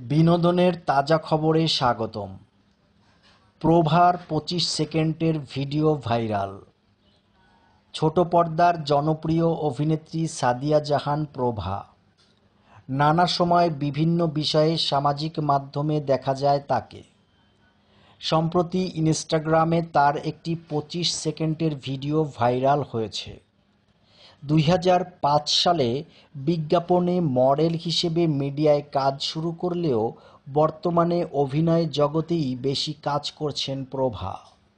বিনোদনের তাজা খবরে স্বাগতম। প্রভার 25 সেকেন্ডের ভিডিও ভাইরাল। ছোট পর্দার জনপ্রিয় অভিনেত্রী সাদিয়া জাহান প্রভা নানা সময় বিভিন্ন বিষয়ে সামাজিক মাধ্যমে দেখা যায় তাকে। সম্প্রতি ইনস্টাগ্রামে তার একটি 25 সেকেন্ডের ভিডিও ভাইরাল হয়েছে। 2005 সালে বিজ্ঞাপনে মডেল হিসেবে মিডিয়ায় কাজ শুরু করলেও বর্তমানে অভিনয় জগতেই বেশি কাজ করছেন প্রভা।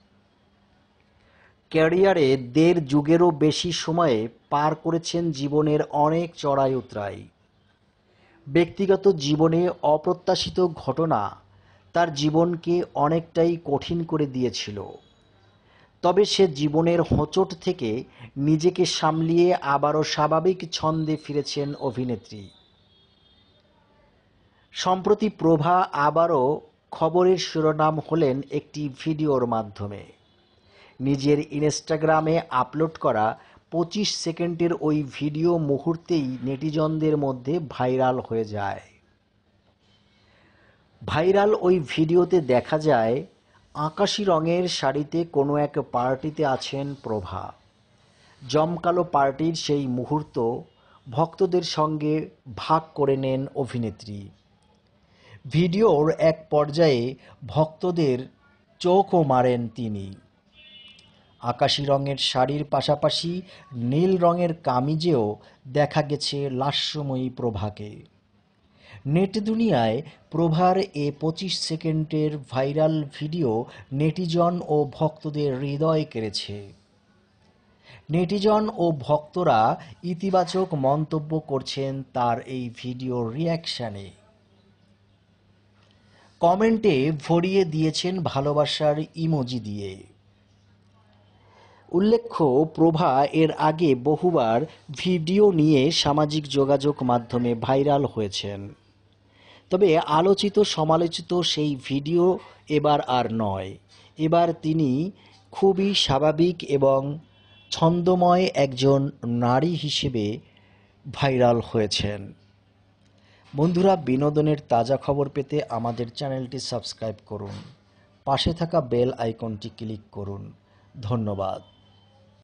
ক্যারিয়ারে 1.5 যুগেরও বেশি সময়ে পার করেছেন জীবনের অনেক চড়াই উতরাই। ব্যক্তিগত জীবনে অপ্রত্যাশিত ঘটনা তার জীবনকে অনেকটাই কঠিন করে দিয়েছিল। তবে সে জীবনের হোঁচট থেকে নিজেকে সামলিয়ে আবারও স্বাভাবিক ছন্দে ফিরেছেন অভিনেত্রী। সম্প্রতি প্রভা আবারও খবরের শিরোনাম হলেন একটি ভিডিওর মাধ্যমে। নিজের ইনস্টাগ্রামে আপলোড করা 25 সেকেন্ডের ওই ভিডিও মুহূর্তেই নেটিজনদের মধ্যে ভাইরাল হয়ে যায়। ভাইরাল ওই ভিডিওতে দেখা যায় আকাশি রঙের শাড়িতে কোনো এক পার্টিতে আছেন প্রভা। জমকালো পার্টির সেই মুহূর্ত ভক্তদের সঙ্গে ভাগ করে নেন অভিনেত্রী। ভিডিওর এক পর্যায়ে ভক্তদের চোখও মারেন তিনি। আকাশি রঙের শাড়ির পাশাপাশি নীল রঙের কামিজেও দেখা গেছে লাস্যময়ী প্রভাকে। নেট দুনিয়ায় প্রভার এ 25 সেকেন্ডের ভাইরাল ভিডিও নেটিজন ও ভক্তদের হৃদয় কেড়েছে। নেটিজন ও ভক্তরা ইতিবাচক মন্তব্য করছেন তার এই ভিডিও রিঅ্যাকশনে। কমেন্টে ভরিয়ে দিয়েছেন ভালোবাসার ইমোজি দিয়ে। উল্লেখ্য, প্রভা এর আগে বহুবার ভিডিও নিয়ে সামাজিক যোগাযোগ মাধ্যমে ভাইরাল হয়েছেন। তবে আলোচিত সমালোচিত সেই ভিডিও এবার আর নয়। এবার তিনি খুবই স্বাভাবিক এবং ছন্দময় একজন নারী হিসেবে ভাইরাল হয়েছেন। বন্ধুরা, বিনোদনের তাজা খবর পেতে আমাদের চ্যানেলটি সাবস্ক্রাইব করুন, পাশে থাকা বেল আইকনটি ক্লিক করুন। ধন্যবাদ।